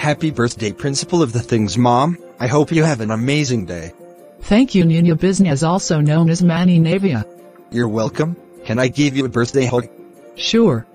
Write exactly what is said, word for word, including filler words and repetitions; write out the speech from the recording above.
Happy birthday, Principal of the Things Mom. I hope you have an amazing day. Thank you, Nina Business, also known as Manny Navia. You're welcome. Can I give you a birthday hug? Sure.